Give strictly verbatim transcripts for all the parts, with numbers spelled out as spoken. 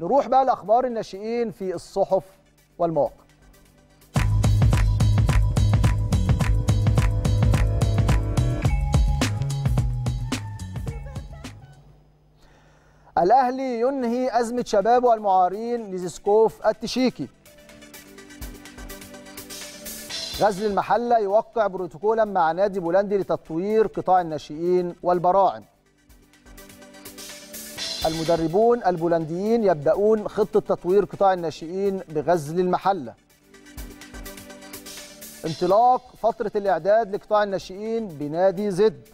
نروح بقى لاخبار الناشئين في الصحف والمواقع. الاهلي ينهي ازمه شبابه المعارين لزيسكوف التشيكي. غزل المحله يوقع بروتوكولا مع نادي بولندي لتطوير قطاع الناشئين والبراعم. المدربون البولنديين يبدأون خطة تطوير قطاع الناشئين بغزل المحلة. انطلاق فترة الإعداد لقطاع الناشئين بنادي زد.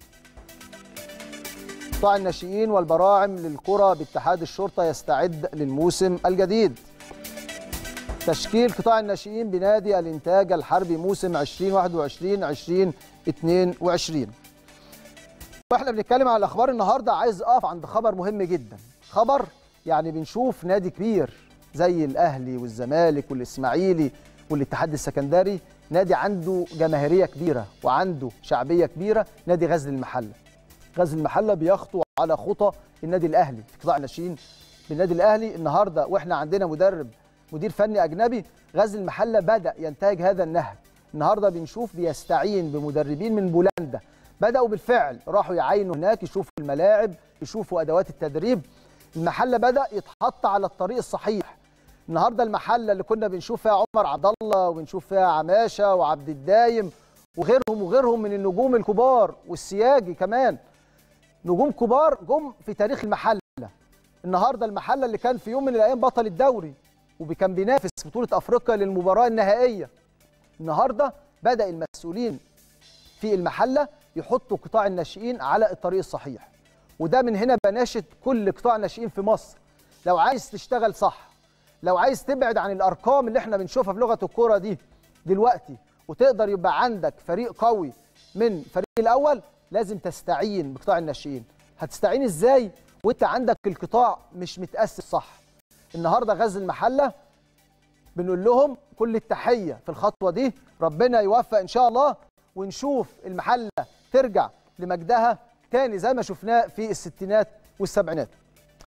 قطاع الناشئين والبراعم للكرة باتحاد الشرطة يستعد للموسم الجديد. تشكيل قطاع الناشئين بنادي الإنتاج الحربي موسم ألفين وواحد وعشرين ألفين واثنين وعشرين. واحنا بنتكلم على الاخبار النهارده، عايز اقف عند خبر مهم جدا. خبر يعني بنشوف نادي كبير زي الاهلي والزمالك والاسماعيلي والاتحاد السكندري، نادي عنده جماهيريه كبيره وعنده شعبيه كبيره، نادي غزل المحله. غزل المحله بيخطو على خطى النادي الاهلي في قطاع الناشئين بالنادي الاهلي النهارده، واحنا عندنا مدرب مدير فني اجنبي. غزل المحله بدا ينتهج هذا النهج. النهارده بنشوف بيستعين بمدربين من بولندا، بدأوا بالفعل، راحوا يعاينوا هناك، يشوفوا الملاعب، يشوفوا أدوات التدريب. المحلة بدأ يتحط على الطريق الصحيح. النهارده المحلة اللي كنا بنشوف فيها عمر عبد الله وبنشوف فيها عماشة وعبد الدايم وغيرهم وغيرهم من النجوم الكبار والسياجي كمان، نجوم كبار جم في تاريخ المحلة. النهارده المحلة اللي كان في يوم من الأيام بطل الدوري وكان بينافس بطولة أفريقيا للمباراة النهائية، النهارده بدأ المسؤولين في المحلة يحطوا قطاع الناشئين على الطريق الصحيح. وده من هنا بناشد كل قطاع الناشئين في مصر، لو عايز تشتغل صح، لو عايز تبعد عن الارقام اللي احنا بنشوفها في لغه الكوره دي دلوقتي، وتقدر يبقى عندك فريق قوي من فريق الاول، لازم تستعين بقطاع الناشئين. هتستعين ازاي وانت عندك القطاع مش متاسس صح؟ النهارده غزل المحله بنقول لهم كل التحيه في الخطوه دي، ربنا يوفق ان شاء الله، ونشوف المحله ترجع لمجدها تاني زي ما شفناه في الستينات والسبعينات.